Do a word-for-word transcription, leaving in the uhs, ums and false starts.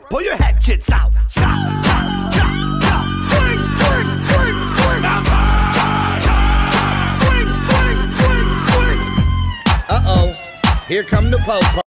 pull your hatchets out. Stop, chop, chop, chop. Swing, swing, swing, swing. Swing, swing, swing, swing. Uh-oh, here come the po-po.